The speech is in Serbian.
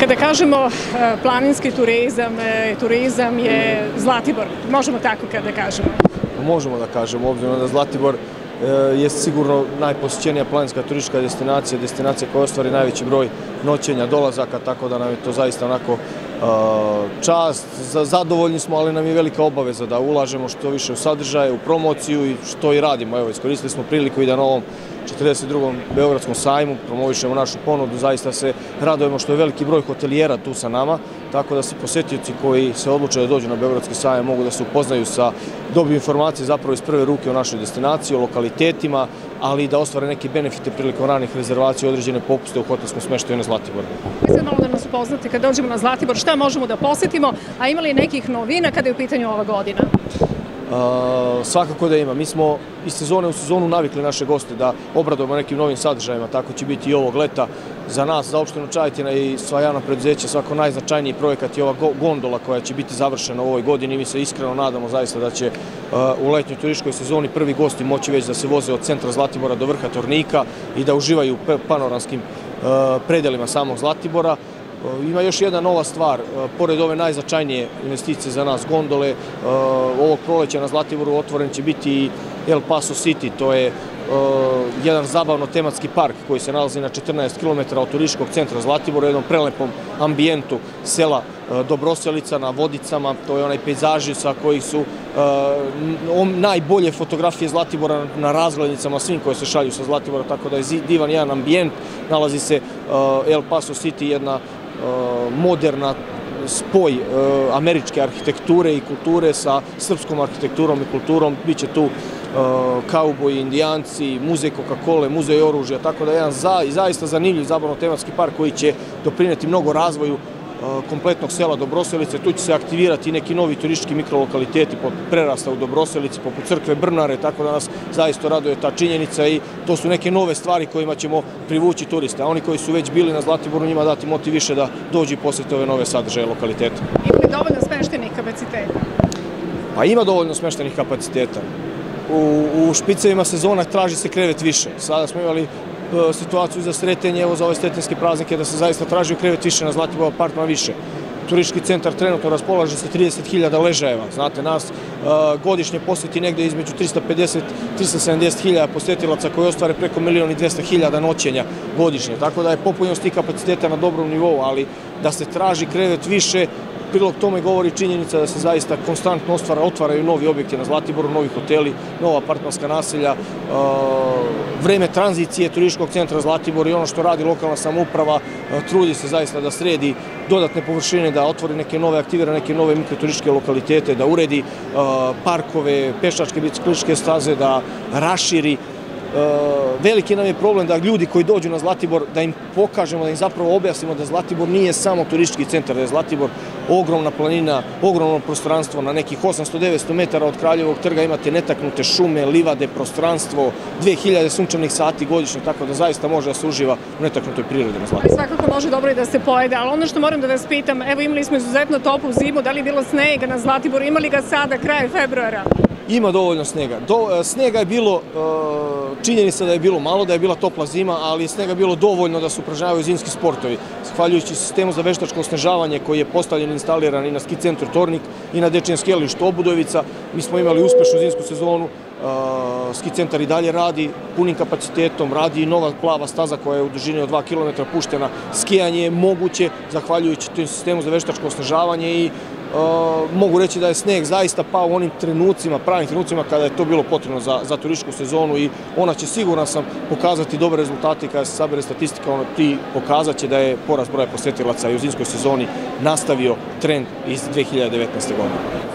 Kada kažemo planinski turizam je Zlatibor, možemo tako kada kažemo? Možemo da kažemo, obzirom da Zlatibor je sigurno najposjećenija planinska turistička destinacija koja ostvari najveći broj noćenja, dolazaka, tako da nam je to zaista onako čast. Zadovoljni smo, ali nam je velika obaveza da ulažemo što više u sadržaje, u promociju i što i radimo. Evo, iskoristili smo priliku i da na ovom 42. Beogradskom sajmu promovišemo našu ponudu. Zaista se radujemo što je veliki broj hotelijera tu sa nama, tako da svi posetioci koji se odluče da dođu na Beogradski sajam mogu da se upoznaju dobiju informacije zapravo iz prve ruke o našoj destinaciji, o lokalitetima, ali i da ostvare neke benefite prilikom ranih rezervacija, određene popuste u hotelskom smeštaju na Zlatiboru. Sad malo da nas upoznate kad dođemo na Zlatibor, šta možemo da posetimo, a ima li nekih novina kada je u pitanju ova godina? Svakako da ima. Mi smo iz sezone u sezonu navikli naše goste da obradujemo nekim novim sadržajima, tako će biti i ovog leta. Za nas, za opštinu Čajetina i sva javna preduzeća, svako najznačajniji projekat je ova gondola koja će biti završena u ovoj godini. Mi se iskreno nadamo zaista da će u letnjoj turističkoj sezoni prvi gosti moći već da se voze od centra Zlatibora do vrha Tornika i da uživaju u panoramskim predelima samog Zlatibora. Ima još jedna nova stvar, pored ove najznačajnije investicije za nas gondole, ovog proleća na Zlatiboru otvoren će biti i El Paso City, to je jedan zabavno-tematski park koji se nalazi na 14 km od turističkog centra Zlatibora, u jednom prelepom ambijentu sela Dobroselica na Vodicama, to je onaj pejzaži sa kojih su najbolje fotografije Zlatibora na razglednicama svim koje se šalju sa Zlatibora, tako da je divan jedan ambijent. Nalazi se El Paso City, jedna moderna spoj američke arhitekture i kulture sa srpskom arhitekturom i kulturom. Biće tu kauboji, indijanci, muzej Coca-Cola, muzej oružja, tako da je jedan zaista zanimljiv zabavno-tematski park koji će doprineti mnogo razvoju kompletnog sela Dobroselice. Tu će se aktivirati neki novi turistički mikrolokaliteti prerasta u Dobroselici, poput crkve Brnare, tako da nas zaista raduje ta činjenica i to su neke nove stvari kojima ćemo privući turiste. A oni koji su već bili na Zlatiboru, njima dati motiv više da dođu i posete ove nove sadržaje lokaliteta. Ima li dovoljno smeštenih kapaciteta? Pa ima dovoljno smeštenih kapaciteta. U špicevima sezona traži se krevet više. Sada smo imali situaciju za Sretenje, evo za ove sretenske praznike, da se zaista traži krevet više na Zlatiboru, apartman više. Turistički centar trenutno raspolaže sa 30.000 ležajeva. Znate, nas godišnje poseti negde između 350-370.000 posetilaca koji ostvare preko 1.200.000 noćenja godišnje. Tako da je popunjenost tih kapaciteta na dobrom nivou, ali da se traži krevet više, prilog tome govori činjenica da se zaista konstantno otvaraju novi objekti na Zlatiboru, novi hoteli, nova apartmanska naselja, vreme tranzicije turističkog centra Zlatibor i ono što radi lokalna samouprava, trudi se zaista da sredi dodatne površine, da otvori neke nove, aktivira neke nove mikroturističke lokalitete, da uredi parkove, pešačke, biciklističke staze, da raširi. Veliki nam je problem da ljudi koji dođu na Zlatibor, da im pokažemo, da im zapravo objasnimo da Zlatibor nije samo turistički centar, da je Zlatibor ogromna planina, ogromno prostranstvo, na nekih 800-900 metara od Kraljevog trga imate netaknute šume, livade, prostranstvo, 2000 sunčanih sati godišnje, tako da zaista može da se uživa u netaknutoj prirodi na Zlatiboru. Svakako može dobro i da se pojede, ali ono što moram da vas pitam, evo imali smo izuzetno toplu zimu, da li je bilo snega na Zlatiboru, imali ga sada kraj februara? Ima dovoljno snega. Snega je bilo, činjenica da je bilo malo, da je bila topla zima, ali je snega bilo dovoljno da se upražnjavaju zimski sportovi. Zahvaljujući sistemu za veštačko osnežavanje koji je postavljen i instaliran i na ski centru Tornik i na dečijem skijalištu Obudovica, mi smo imali uspešnu zimsku sezonu. Ski centar i dalje radi punim kapacitetom, radi i nova plava staza koja je u dužini od 2 km puštena. Skijanje je moguće zahvaljujući tom sistemu za veštačko osnežavanje i mogu reći da je sneg zaista pao u onim trenucima, pravim trenucima kada je to bilo potrebno za turističku sezonu i ona će, siguran sam, pokazati dobre rezultate kada se sabere statistika, ti pokazat će da je porast broja posetilaca i u zimskoj sezoni nastavio trend iz 2019. godine.